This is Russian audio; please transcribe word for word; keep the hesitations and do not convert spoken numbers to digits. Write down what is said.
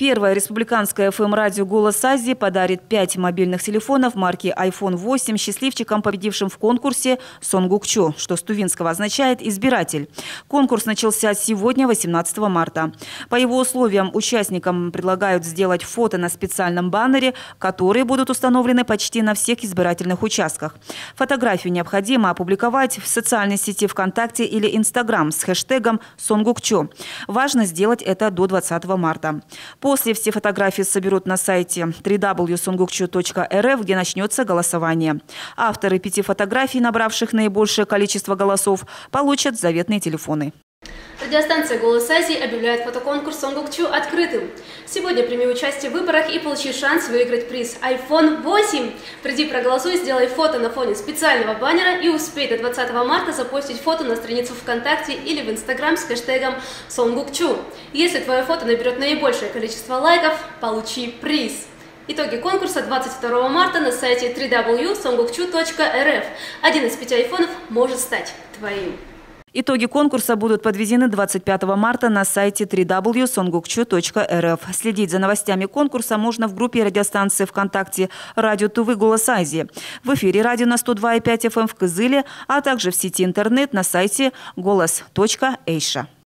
Первое республиканское эф эм-радио «Голос Азии» подарит пять мобильных телефонов марки айфон восемь счастливчикам, победившим в конкурсе «Сонгукчо», что с тувинского означает «избиратель». Конкурс начался сегодня, восемнадцатого марта. По его условиям участникам предлагают сделать фото на специальном баннере, которые будут установлены почти на всех избирательных участках. Фотографию необходимо опубликовать в социальной сети ВКонтакте или Инстаграм с хэштегом «Сонгукчо». Важно сделать это до двадцатого марта. После все фотографии соберут на сайте дабл ю дабл ю дабл ю точка сонгукчо точка эр эф, где начнется голосование. Авторы пяти фотографий, набравших наибольшее количество голосов, получат заветные телефоны. Радиостанция «Голос Азии» объявляет фотоконкурс «Сонгукчо» открытым. Сегодня прими участие в выборах и получи шанс выиграть приз айфон восемь. Приди, проголосуй, сделай фото на фоне специального баннера и успей до двадцатого марта запостить фото на страницу ВКонтакте или в Инстаграм с хэштегом «Сонгукчо». Если твое фото наберет наибольшее количество лайков, получи приз. Итоги конкурса двадцать второго марта на сайте дабл ю дабл ю дабл ю точка сонгукчо точка эр эф. Один из пяти айфонов может стать твоим. Итоги конкурса будут подведены двадцать пятого марта на сайте дабл ю дабл ю дабл ю точка сонгукчо точка эр эф. Следить за новостями конкурса можно в группе радиостанции ВКонтакте «Радио Тувы Голос Азии», в эфире радио на сто два и пять эф эм в Кызыле, а также в сети интернет на сайте голос точка эйша.